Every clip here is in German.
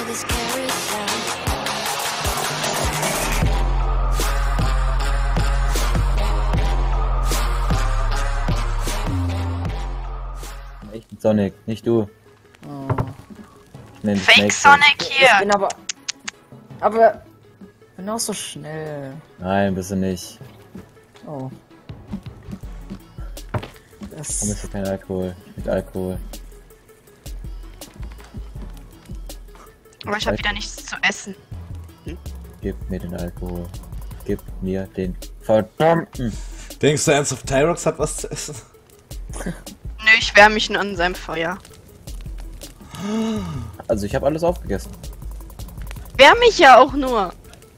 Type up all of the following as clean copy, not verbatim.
Ich bin Sonic, nicht du. Oh. Ich nenne Fake Sonic hier. Ich bin aber bin auch so schnell. Nein, bist du nicht. Oh. Warum ist hier kein Alkohol? Mit Alkohol. Aber ich habe wieder nichts zu essen. Gib mir den Alkohol. Gib mir den verdammten. Denkst du ernsthaft, Tyrox hat was zu essen? Nö, ich wärme mich nur an seinem Feuer. Also ich habe alles aufgegessen. Wärme mich ja auch nur.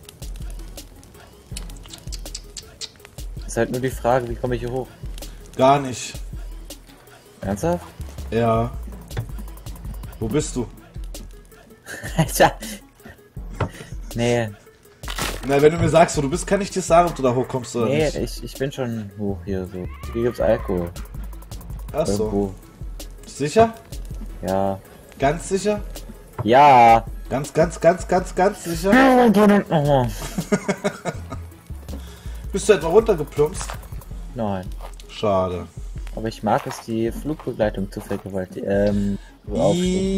Ist halt nur die Frage, wie komme ich hier hoch? Gar nicht. Ernsthaft? Ja. Wo bist du? Alter. Nee, Na, wenn du mir sagst, wo du bist, kann ich dir sagen, ob du da hochkommst oder nee, nicht. ich bin schon hoch hier so. Hier gibt's Alkohol. Achso. Irgendwo. Sicher? Ja. Ganz sicher? Ja. Ganz sicher? Bist du etwa runtergeplumpst? Nein. Schade. Aber ich mag es, die Flugbegleitung zu vergewaltigen. So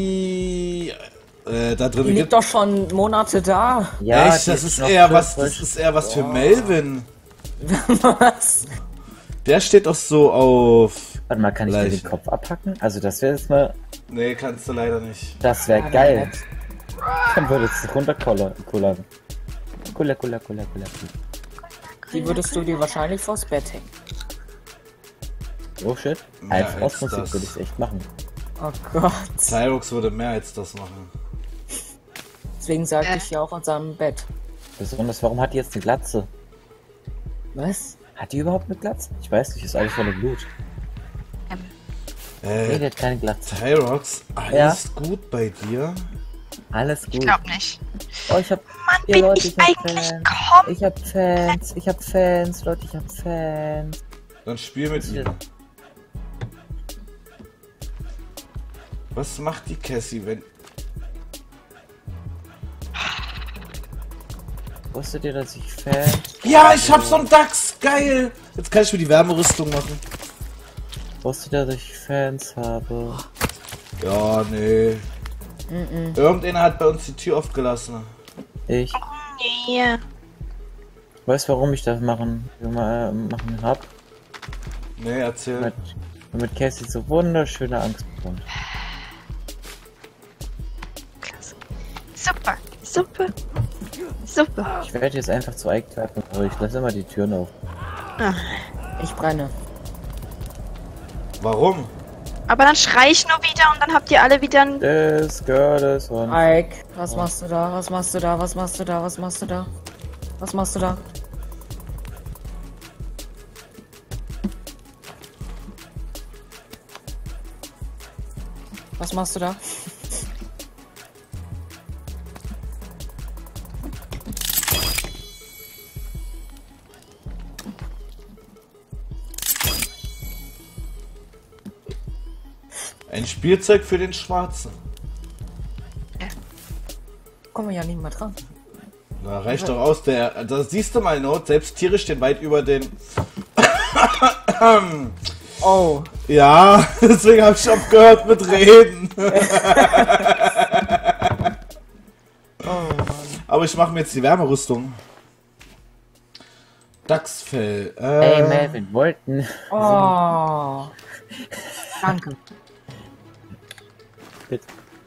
Da drin Die liegt doch schon Monate da. ja, echt, die das ist noch eher schön was, frisch. das ist eher was für Melvin. Was? Der steht doch so auf. Warte mal, kann ich dir Leiche. den Kopf abhacken? Also das wäre jetzt mal, Nee, kannst du leider nicht. das wäre Ja, geil. nett. Dann würde es runterkullern. Kuller. Die würdest du dir wahrscheinlich vors Bett hängen. Oh shit. Mehr Einfach als aus Musik das. würde ich es echt machen. Oh Gott. Tyrox würde mehr als das machen. Deswegen sagte ich ja auch an seinem Bett. Besonders, warum hat die jetzt eine Glatze? Was? Hat die überhaupt eine Glatze? Ich weiß nicht, ist alles voller Blut. Nee, die hat keine Glatze. Tyrox, alles gut bei dir? Alles Ich gut. glaub nicht. Oh, ich hab... Mann, Ja, bin Leute, ich hab eigentlich Fans. Ich hab Fans, Leute, ich hab Fans. Dann spiel mit ihm. Was macht die Cassie, wenn... Wusstet ihr, dass ich Fans... Ja, ich hab so einen Dachs! Geil! Jetzt kann ich mir die Wärmerüstung machen. Wusstet ihr, dass ich Fans habe? Ja, nee. Irgendeiner hat bei uns die Tür aufgelassen. Ich Nee. weiß, warum ich das machen hab. Nee, erzähl. Damit Cassie so wunderschöne Angst bekommt. Klasse. Super. Super. Super. Ich werde jetzt einfach zu Ike greifen, aber ich lasse immer die Türen auf. Ich brenne. Warum? Aber dann schrei ich nur wieder und dann habt ihr alle wieder ein... This girl is on. Ike, was machst du da? Was machst du da? Was machst du da? Was machst du da? Was machst du da? Was machst du da? Ein Spielzeug für den Schwarzen. Kommen wir ja nicht mehr dran. Na, reicht doch aus, das siehst du mal, Not, selbst Tiere stehen weit über den... Oh. Ja, deswegen hab ich aufgehört mit Reden. Oh Mann. Aber ich mache mir jetzt die Wärmerüstung. Dachsfell. Ey, Melvin, wollten. Oh. Danke. Bitte.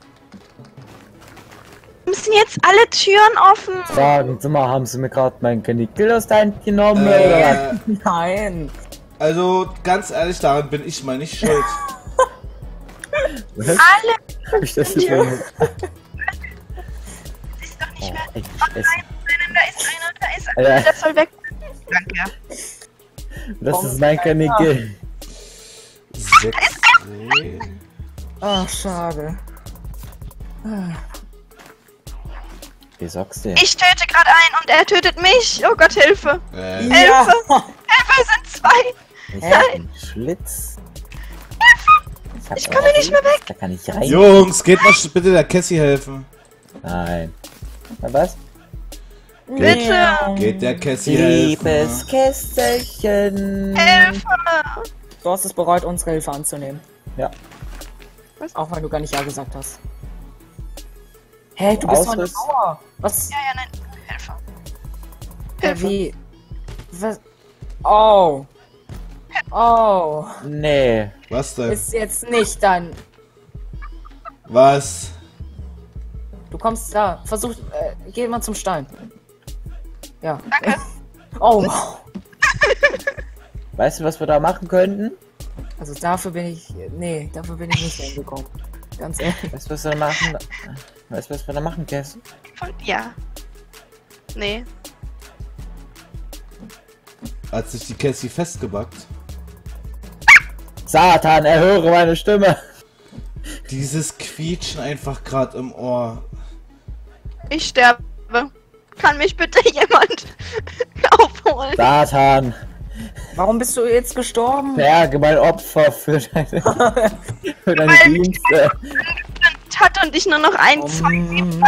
Müssen jetzt alle Türen offen? Sagen Sie mal, haben Sie mir gerade mein Kanickel aus der Hand genommen? oder? Nein. Also, ganz ehrlich, daran bin ich mal nicht schuld. Was? Alle! Hab ich das jetzt mal... Ist doch nicht mehr... Ey, Oh es, nein, da ist einer, da ist einer, Ja. das soll weg. Danke. das ist mein Kanickel. 6. Ach, schade. Wie sagst du? Ich töte gerade einen und er tötet mich. Oh Gott, Hilfe. Ja. Hilfe, es sind zwei. Ich hab einen Schlitz. Ich komme nicht mehr weg. Da kann ich rein. Jungs, geht mal bitte der Cassie helfen. Nein. Na was? Bitte! Geht der Cassie helfen? Liebes Kästelchen. Hilfe! Du hast es bereut, unsere Hilfe anzunehmen. Ja. Auch wenn du gar nicht ja gesagt hast. Hä, du bist doch eine Ausriss. Mauer. Was? Ja, ja, nein. Hilfe. Hilfe. Wie? Was? Oh. Oh. Nee. Was denn? Ist jetzt nicht dann. Was? Du kommst da. Versuch. Geh mal zum Stein. Ja. Danke. Oh. Wow. Weißt du, was wir da machen könnten? Also dafür bin ich. Nee, dafür bin ich nicht hingekommen. Ganz ehrlich. Weißt du, was wir da machen? Weißt du, was wir da machen, Cass? Ja. Nee. Hat sich die Cassie festgebackt? Satan, erhöre meine Stimme. Dieses Quietschen einfach gerade im Ohr. Ich sterbe. Kann mich bitte jemand aufholen? Satan, Warum bist du jetzt gestorben? berge mein Opfer für deine, für deine Weil mich Dienste. Hat und ich nur noch ein, zwei Leben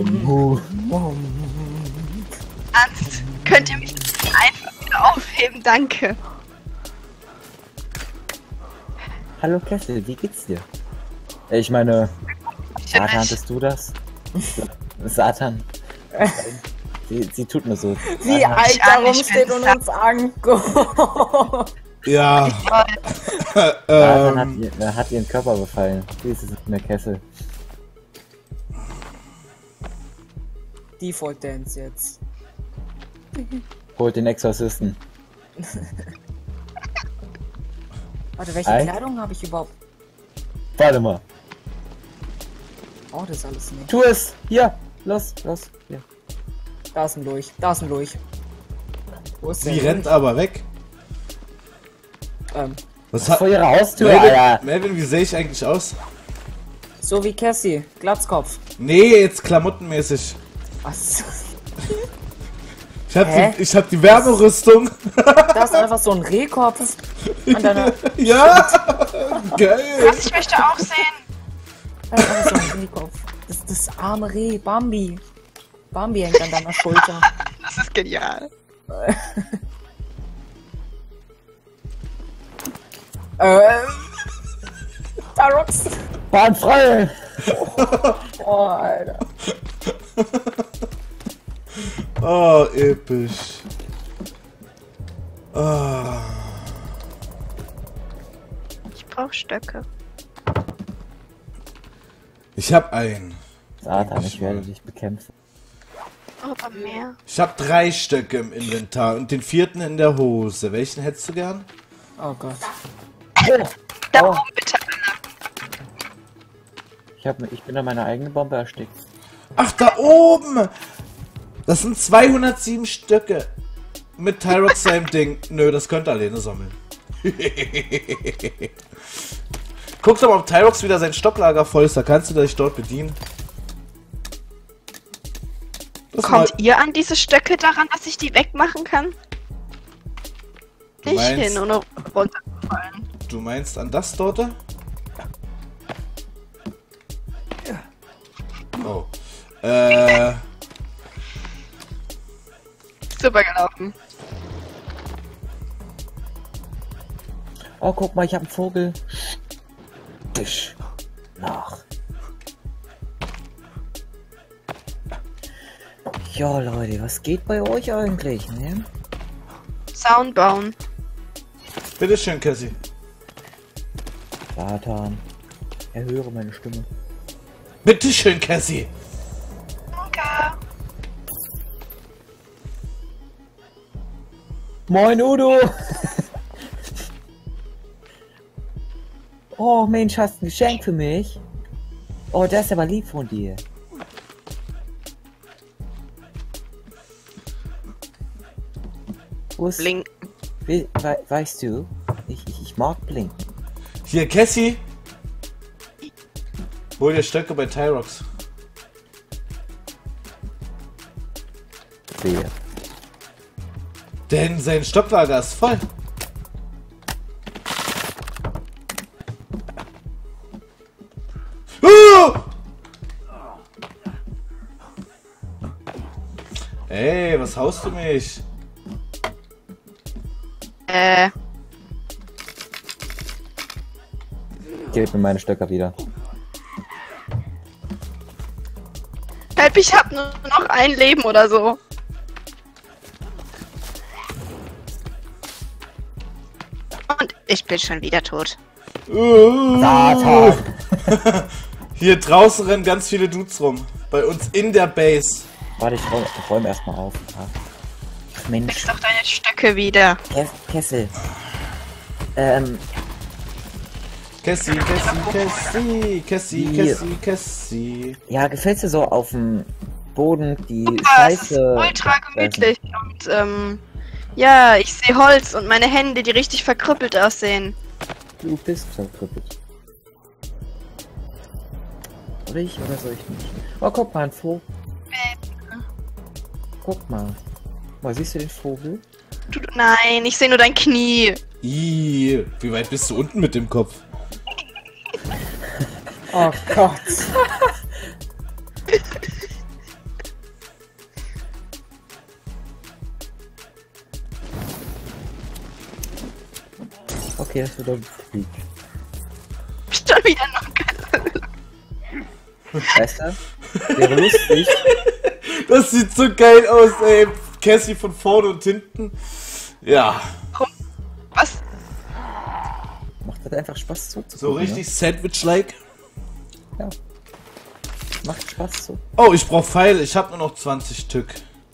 Ernst. Könnt ihr mich einfach wieder aufheben? Danke. Hallo Kessel, wie geht's dir? Ich meine, Satan, bist du das? Satan. Sie tut mir so. Wie Satan. alt Ich darum bin steht und uns anguckt. Ja. Satan hat ihren Körper befallen. Sie ist in der Kessel. Default Dance jetzt. Holt den Exorzisten. Warte, welche Ei? Kleidung habe ich überhaupt? Warte mal. Oh, das ist alles nicht. Tu es! Hier! Los, los. Hier. Da ist ein Lurch. Da ist ein Lurch. Wo ist der? Sie rennt aber weg. Was hat... Vor ihrer Haustür, Melvin, Alter! Melvin, wie sehe ich eigentlich aus? So wie Cassie. Glatzkopf. Nee, jetzt klamottenmäßig. Was? Ich Hä? hab die Wärmerüstung. Da ist einfach so ein Rehkopf an deiner... Ja! Geil! Was, ich möchte auch sehen. Da ist einfach so ein Rehkopf. Das arme Reh. Bambi. Bambi hängt an deiner Schulter. Das ist genial. Tarox. Bahn frei! Oh, Alter. Oh, episch. Oh. Ich brauche Stöcke. Ich hab einen. Satan, ich werde dich bekämpfen. Oh, aber mehr. Ich hab 3 Stöcke im Inventar und den 4. in der Hose. Welchen hättest du gern? Oh Gott. Da Oh. oben bitte. Ich bin an meine eigene Bombe erstickt. Ach, da oben! Das sind 207 Stücke. Mit Tyrox seinem Ding. Nö, das könnte alleine sammeln. Guck doch mal, ob Tyrox wieder sein Stocklager voll ist. Da kannst du dich dort bedienen. Das Kommt ihr an diese Stöcke daran, dass ich die wegmachen kann? Du Nicht meinst- hin, ohne runterfallen. Du meinst an das dort? Oh. Super gelaufen. Oh, guck mal, ich habe einen Vogel. Tisch. Nach. Ja, Leute, was geht bei euch eigentlich, ne? Zaun bauen. Bitteschön, Cassie. Satan. Erhöre meine Stimme. Bitteschön, Cassie. Danke. Moin, Udo! Oh, Mensch, hast du ein Geschenk für mich? Oh, das ist aber lieb von dir. Wo ist... Blink. Weißt du, ich mag Blink. Hier, Cassie. Hol dir Stöcke bei Tyrox. Sehe. Denn sein Stocklager ist voll. Ey, was haust du mich? Gib mir meine Stöcker wieder. Help, ich hab nur noch ein Leben oder so. Und ich bin schon wieder tot. Satan! Hier draußen rennen ganz viele Dudes rum. Bei uns in der Base. Warte, ich räume erstmal auf. Ach, Mensch. Kriegst doch deine Stöcke wieder. Kessel. Cassie. Ja, gefällt's dir so auf dem Boden die Ah, es ist Scheiße? ultra gemütlich. Und ja, ich sehe Holz und meine Hände, die richtig verkrüppelt aussehen. Du bist verkrüppelt. Oder ich oder soll ich nicht? Oh, guck mal, ein Vogel. Guck mal. Mal, siehst du den Vogel? Nein, ich sehe nur dein Knie. Ih, wie weit bist du unten mit dem Kopf? Oh Gott. Okay, das wird doch gut. Schon wieder noch Weißt du? Wäre lustig. Das sieht so geil aus, ey. Cassie von vorne und hinten. Ja. Was? Macht das einfach Spaß so zu So gucken, richtig Sandwich-like. Ne? Ja. Macht Spaß so. Oh, ich brauch Pfeile. Ich hab nur noch 20 Stück.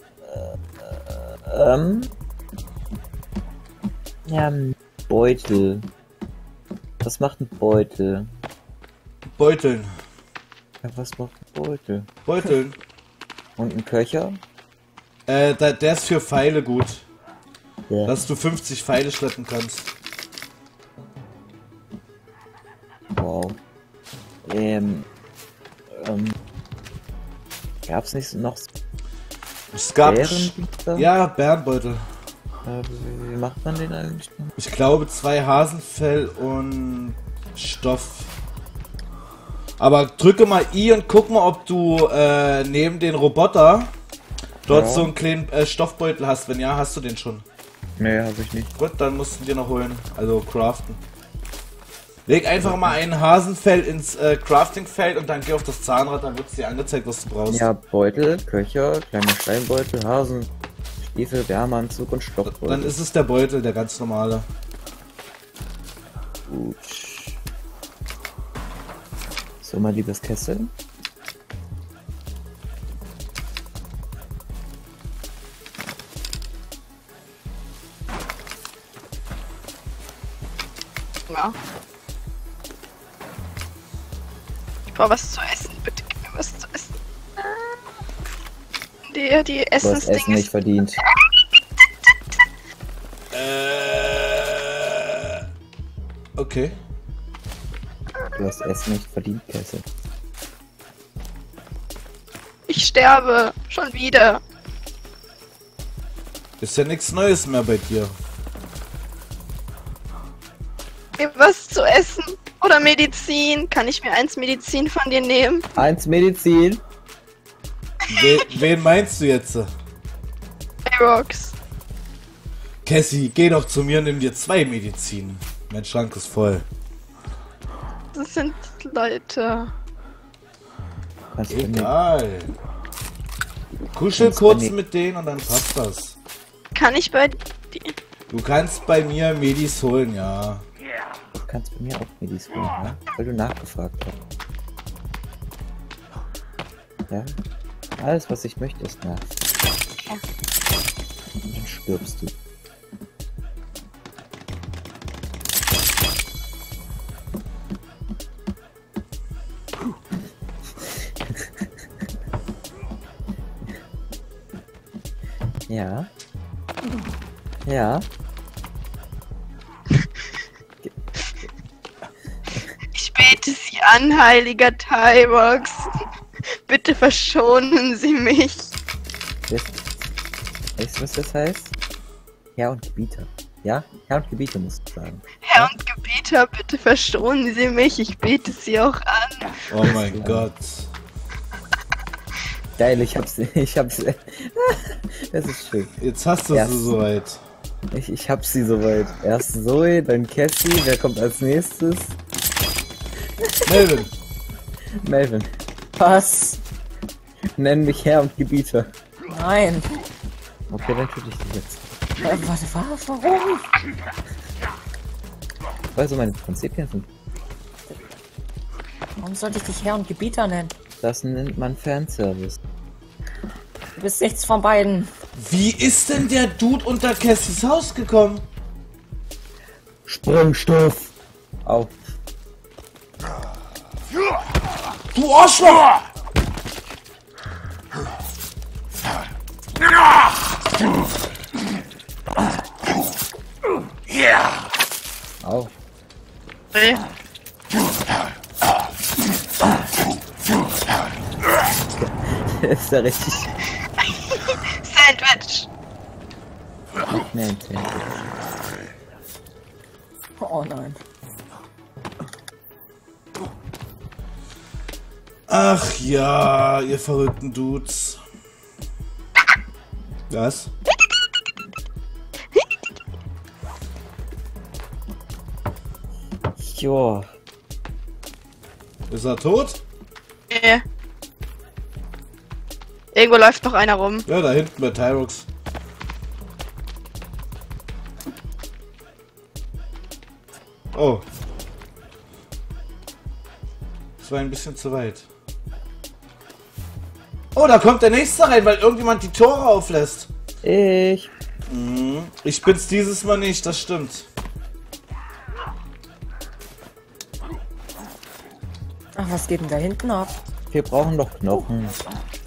Ja, ein Beutel. Was macht ein Beutel? Beuteln. Ja, was macht ein Beutel? Beuteln. Und ein Köcher? Der ist für Pfeile gut. Ja. Dass du 50 Pfeile schleppen kannst. Wow. Gab's nicht noch Es gab. Bärenbücher? Ja, Bärenbeutel. Wie macht man den eigentlich? Ich glaube 2 Hasenfell und Stoff. Aber drücke mal I und guck mal, ob du neben den Roboter dort Ja. so einen kleinen Stoffbeutel hast. Wenn ja, hast du den schon. Nee, hab ich nicht. Gut, dann musst du dir noch holen. Also craften. Leg einfach mal ein Hasenfell ins Craftingfeld und dann geh auf das Zahnrad, dann wird es dir angezeigt, was du brauchst. Ja, Beutel, Köcher, kleiner Steinbeutel, Hasen, Stiefel, Wärmeanzug und Stoffbeutel. Dann ist es der Beutel, der ganz normale. Gut. So, mein liebes Kessel. Ja. Ich brauche was zu essen. Bitte gib mir was zu essen. Die Du hast Essen Essensdinge nicht verdient. Okay. Du hast Essen nicht verdient, Kessel. Ich sterbe. Schon wieder. Ist ja nichts Neues mehr bei dir. Gib was zu essen. Oder Medizin. Kann ich mir eins Medizin von dir nehmen? 1 Medizin. Wen meinst du jetzt? Aerox. Cassie, geh doch zu mir und nimm dir 2 Medizin. Mein Schrank ist voll. Das sind Leute. Kannst du mir Egal. Kuschel Kannst kurz bei mir- mit denen und dann passt das. Kann ich bei dir... Du kannst bei mir Medis holen, ja. Du kannst bei mir auch Medis holen, ja? Weil du nachgefragt hast. Ja? Alles, was ich möchte, ist nach. Und dann stirbst du. Ja. Ja. Ich bete Sie an, heiliger Tyrox. Bitte verschonen Sie mich. Weißt du, was das heißt? Herr und Gebieter. Ja? Herr und Gebieter musst du sagen. Herr und Gebieter, bitte verschonen Sie mich. Ich bete Sie auch an. Oh mein Gott. Geil, ich hab's. Das ist schön. Jetzt hast du sie soweit. Ich hab sie soweit. Erst Zoe, dann Cassie. Wer kommt als nächstes? Melvin. Melvin. Was? Nenn mich Herr und Gebieter. Nein. Okay, dann töte ich dich jetzt. Warte, was? Warum? Weil so meine Prinzipien sind. Warum sollte ich dich Herr und Gebieter nennen? Das nennt man Fanservice. Du bist nichts von beiden. Wie ist denn der Dude unter Cassies Haus gekommen? Sprengstoff! Au. Du Arschloch! Au. Nee. Ist ja richtig. Sandwich. Nein, Oh nein. Ach ja, ihr verrückten Dudes. Was? Jo. Ist er tot? Nee. Irgendwo läuft noch einer rum. Ja, da hinten bei Tyrox. Oh. Das war ein bisschen zu weit. Oh, da kommt der nächste rein, weil irgendjemand die Tore auflässt. Ich. Ich bin's dieses Mal nicht, das stimmt. Ach, was geht denn da hinten ab? Wir brauchen doch Knochen.